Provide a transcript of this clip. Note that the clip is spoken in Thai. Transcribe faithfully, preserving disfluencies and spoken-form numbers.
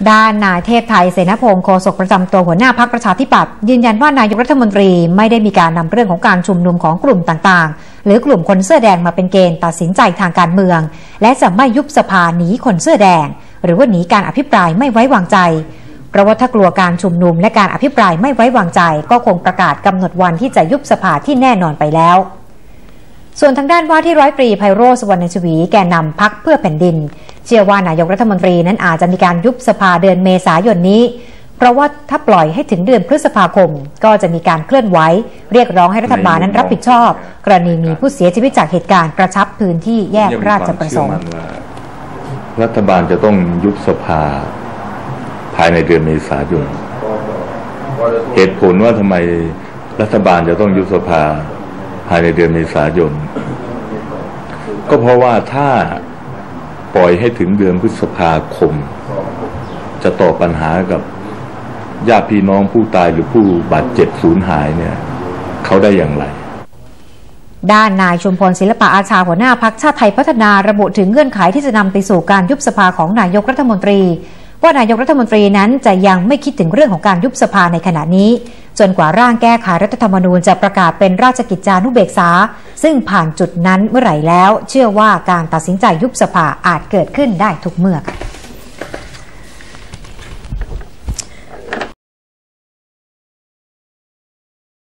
ด้านนายเทพไทยเสนาพงศ์โฆษกประจำตัวหัวหน้าพรรคประชาธิปัตย์ยืนยันว่านายกรัฐมนตรีไม่ได้มีการนำเรื่องของการชุมนุมของกลุ่มต่างๆหรือกลุ่มคนเสื้อแดงมาเป็นเกณฑ์ตัดสินใจทางการเมืองและจะไม่ยุบสภาหนีคนเสื้อแดงหรือว่าหนีการอภิปรายไม่ไว้วางใจเพราะว่าถ้ากลัวการชุมนุมและการอภิปรายไม่ไว้วางใจก็คงประกาศกำหนดวันที่จะยุบสภาที่แน่นอนไปแล้วส่วนทางด้านว่าที่ร้อยตรีไพโรจน์ สุวรรณชวีแกนนำพรรคเพื่อแผ่นดินเชื่อว่านายกรัฐมนตรีนั้นอาจจะมีการยุบสภาเดือนเมษายนนี้เพราะว่าถ้าปล่อยให้ถึงเดือนพฤษภาคมก็จะมีการเคลื่อนไหวเรียกร้องให้รัฐบาลนั้นรับผิดชอบกรณีมีผู้เสียชีวิตจากเหตุการณ์กระชับพื้นที่แยกราชประสงค์รัฐบาลจะต้องยุบสภาภายในเดือนเมษายนเหตุผลว่าทำไมรัฐบาลจะต้องยุบสภาภายในเดือนเมษายนก็เพราะว่าถ้าปล่อยให้ถึงเดือนพฤษภาคมจะต่อปัญหากับญาติพี่น้องผู้ตายหรือผู้บาดเจ็บสูญหายเนี่ยเขาได้อย่างไรด้านนายชุมพลศิลปะอาชาหัวหน้าพรรคชาติไทยพัฒนาระบุถึงเงื่อนไขที่จะนำไปสู่การยุบสภาของนายกรัฐมนตรีว่านายกรัฐมนตรีนั้นจะยังไม่คิดถึงเรื่องของการยุบสภาในขณะนี้จนกว่าร่างแก้ไขรัฐธรรมนูญจะประกาศเป็นราชกิจจานุเบกษาซึ่งผ่านจุดนั้นเมื่อไหร่แล้วเชื่อว่าการตัดสินใจยุบสภาอาจเกิดขึ้นได้ทุกเมื่อค่ะ